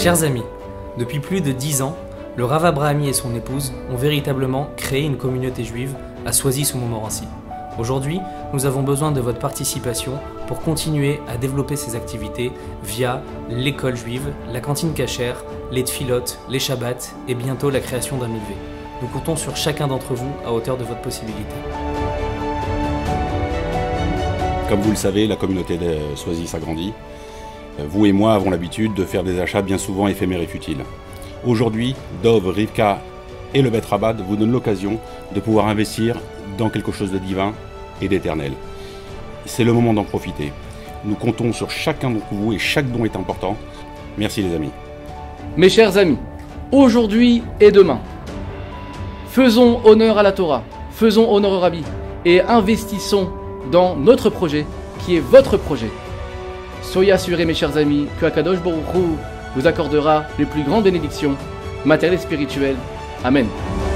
Chers amis, depuis plus de 10 ans, le Rav Abrahami et son épouse ont véritablement créé une communauté juive à Soisy-sous-Montmorency. Aujourd'hui, nous avons besoin de votre participation pour continuer à développer ces activités via l'école juive, la cantine cachère, les tfilotes, les shabbats et bientôt la création d'un mikvé. Nous comptons sur chacun d'entre vous à hauteur de votre possibilité. Comme vous le savez, la communauté de Soisy s'agrandit. Vous et moi avons l'habitude de faire des achats bien souvent éphémères et futiles. Aujourd'hui, Dov, Rivka et le Bet Rabbad vous donnent l'occasion de pouvoir investir dans quelque chose de divin et d'éternel. C'est le moment d'en profiter. Nous comptons sur chacun d'entre vous et chaque don est important. Merci les amis. Mes chers amis, aujourd'hui et demain, faisons honneur à la Torah, faisons honneur au Rabbi et investissons dans notre projet qui est votre projet. Soyez assurés mes chers amis que Akadosh Baruch Hu vous accordera les plus grandes bénédictions matérielles et spirituelles. Amen.